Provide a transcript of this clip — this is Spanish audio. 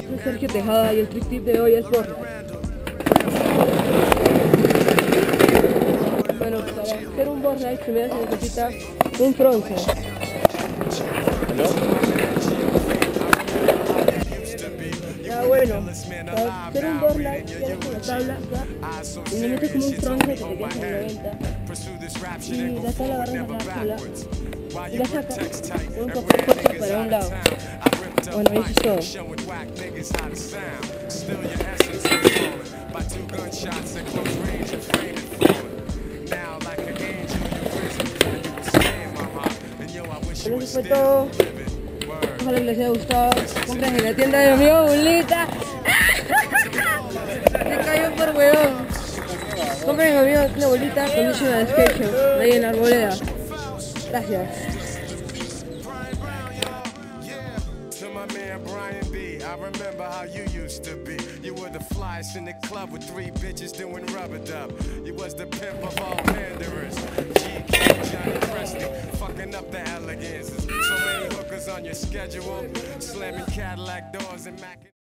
Soy Sergio Tejada y el trick tip de hoy es Fortnite. Bueno, para hacer un Fortnite primero se necesita un frontside. Ya bueno, para hacer un Fortnite tienes con la tabla acá y le metes como un frontside que te queda en 90 y la tabla agarras la sola y la sacas con un poco de fuerza para un lado. Bueno, eso es todo. Bueno, eso fue todo. Ojalá que les haya gustado. Compren en la tienda de mi amigo Bulita. Se cayó por huevón. Compren en mi amigo una bolita con una description ahí en la arboleda. Gracias. I remember how you used to be. You were the flyest in the club with 3 bitches doing rubber dub. You was the pimp of all panderers. GQ, Johnny Presley, fucking up the elegances. So many hookers on your schedule, slamming Cadillac doors and Mac.